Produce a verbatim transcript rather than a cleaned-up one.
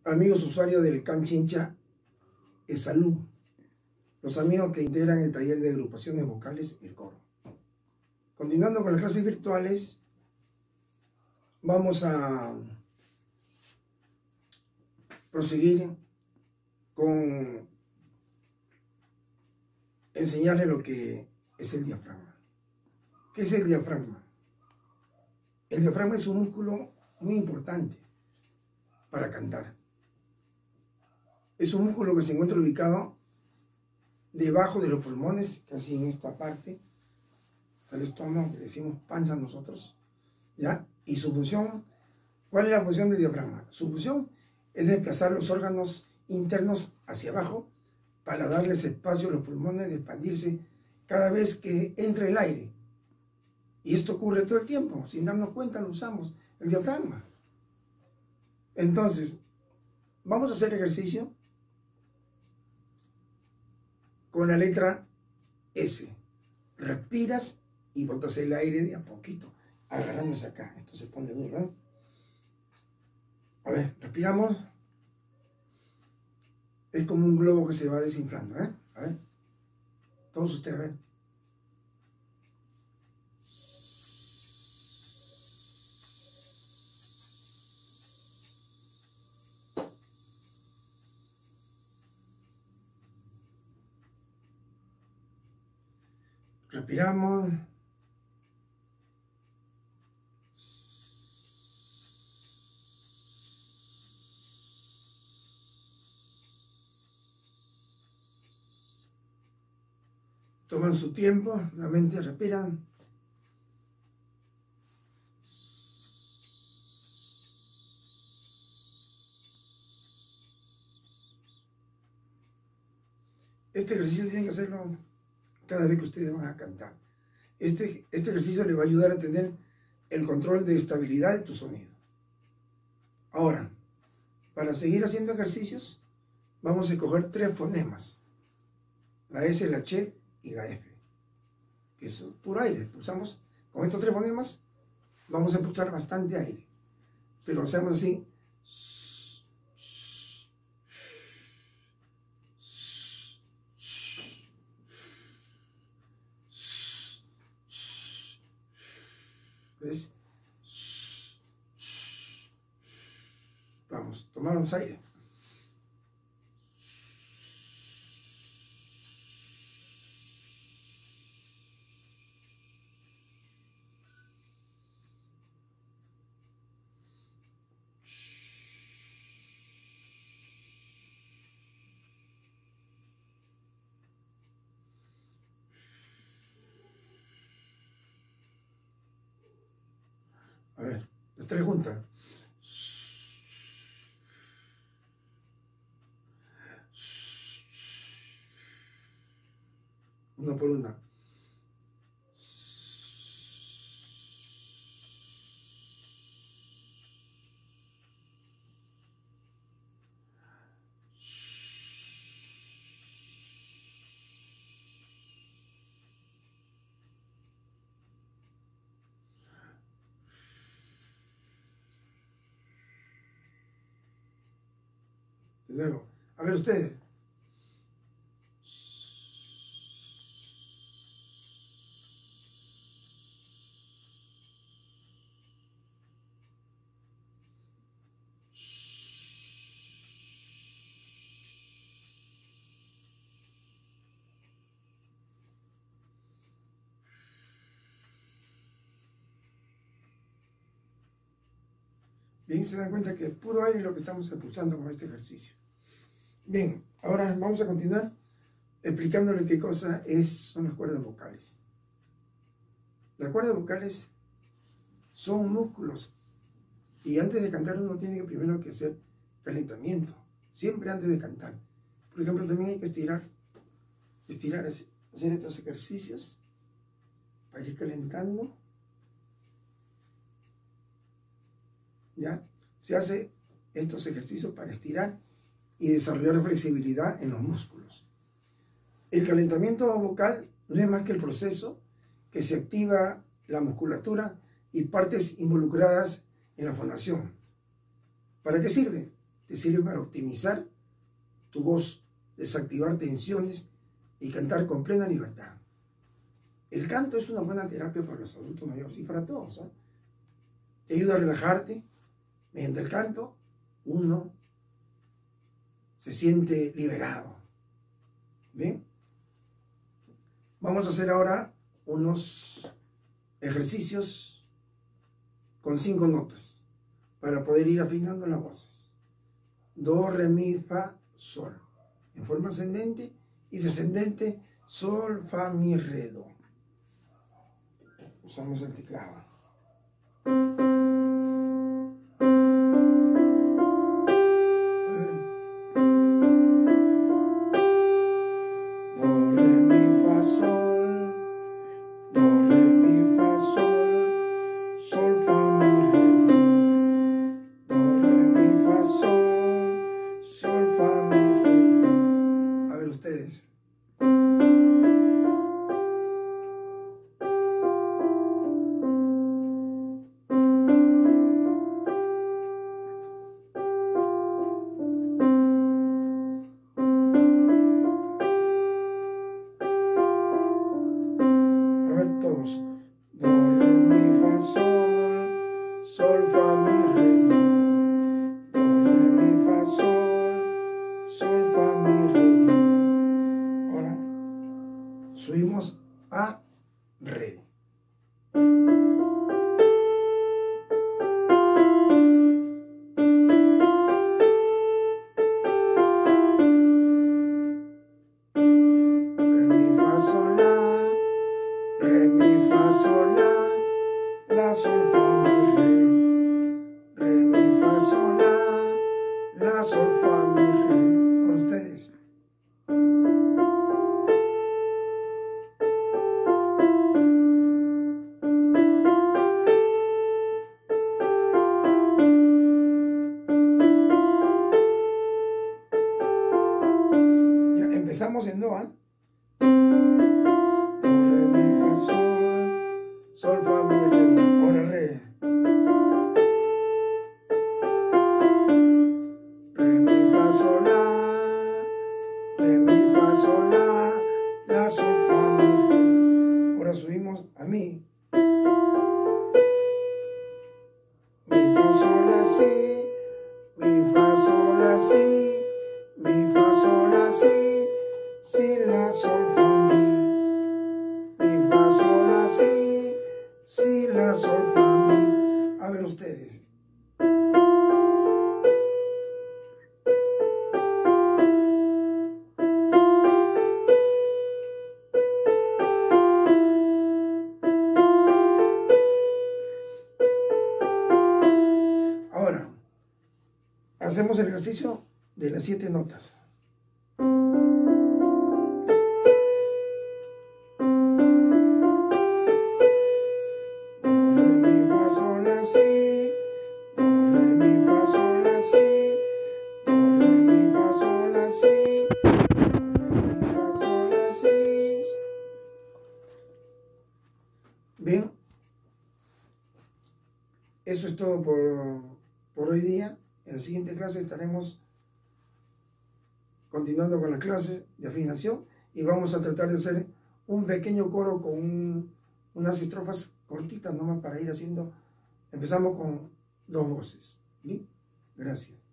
amigos usuarios del C A N Chincha es Salud, los amigos que integran el taller de agrupaciones vocales, el coro. Continuando con las clases virtuales, vamos a proseguir con enseñarles lo que es el diafragma. ¿Qué es el diafragma? El diafragma es un músculo muy importante para cantar. Es un músculo que se encuentra ubicado debajo de los pulmones, casi en esta parte, del estómago, que decimos panza nosotros, ¿ya? Y su función, ¿cuál es la función del diafragma? Su función es desplazar los órganos internos hacia abajo para darles espacio a los pulmones de expandirse cada vez que entra el aire. Y esto ocurre todo el tiempo, sin darnos cuenta lo usamos, el diafragma. Entonces, vamos a hacer ejercicio con la letra S. Respiras y botas el aire de a poquito, agarrándose acá. Esto se pone duro, ¿eh? A ver, respiramos. Es como un globo que se va desinflando, ¿eh? A ver. Todos ustedes, a ver. Respiramos. Toman su tiempo, nuevamente respiran. Este ejercicio tienen que hacerlo cada vez que ustedes van a cantar. Este, este ejercicio les va a ayudar a tener el control de estabilidad de tu sonido. Ahora, para seguir haciendo ejercicios, vamos a escoger tres fonemas. La S, la Ch y la F. Que es puro aire. Pulsamos con estos tres fonemas, vamos a pulsar bastante aire. Pero hacemos así. ¿Ves? Vamos, tomamos aire. A ver, las tres juntas. Una por una. De nuevo. A ver ustedes. Bien, se dan cuenta que es puro aire lo que estamos expulsando con este ejercicio. Bien, ahora vamos a continuar explicándole qué cosa es, son las cuerdas vocales. Las cuerdas vocales son músculos y antes de cantar uno tiene que primero que hacer calentamiento, siempre antes de cantar. Por ejemplo, también hay que estirar, estirar, hacer estos ejercicios para ir calentando. ¿Ya? Se hace estos ejercicios para estirar y desarrollar flexibilidad en los músculos. El calentamiento vocal no es más que el proceso que se activa la musculatura y partes involucradas en la fonación. ¿Para qué sirve? te sirve para optimizar tu voz, desactivar tensiones y cantar con plena libertad. El canto es una buena terapia para los adultos mayores y para todos, ¿eh? Te ayuda a relajarte. Mediante el canto, uno se siente liberado. ¿Bien? Vamos a hacer ahora unos ejercicios con cinco notas para poder ir afinando las voces. Do, re, mi, fa, sol. En forma ascendente y descendente, sol, fa, mi, re, do. Usamos el teclado. Ustedes. A ver todos. Do, re, mi, fa, sol, sol, fa, mi, re, do. Do, re, mi, fa, sol, sol, fa, mi, re, do. Ahora subimos a re. Re, mi, fa, sol, la. Re, mi, fa, sol, la. La, sol, fa, mi, re. Re, mi, fa, sol, la. La, sol, fa, mi, re. Ahora ustedes. Empezamos en do, ¿eh? Do, re, mi, fa, sol, sol, fa, mi, re, do. Ahora re. Re, mi, fa, sol, la. Re, mi, fa, sol, la. La, sol, fa, mi, re. Ahora subimos a mi. Mi, fa, sol, la, si. Mi, fa, sol, la, si. Mi, fa, sol, la, si. Si, la, sol, fa, mi. Mi, fa, sol, la, si. Si, la, sol, fa, mi. A ver ustedes. Ahora, hacemos el ejercicio de las siete notas. Bien, eso es todo por, por hoy día. En la siguiente clase estaremos continuando con las clases de afinación y vamos a tratar de hacer un pequeño coro con un, unas estrofas cortitas nomás para ir haciendo. Empezamos con dos voces. ¿Bien? Gracias.